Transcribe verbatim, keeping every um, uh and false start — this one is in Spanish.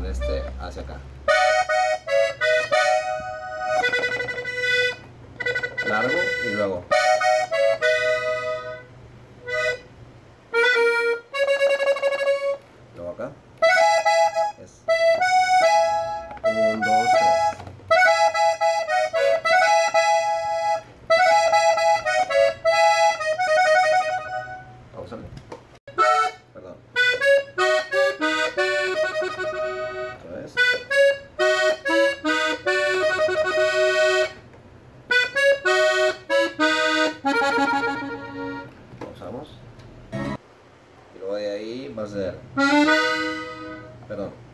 este hacia acá. Largo y luego. Luego acá. Es un, dos, tres. Pausale. Perdón. Otra vez. Pausamos. Y luego de ahí va a ser. Perdón.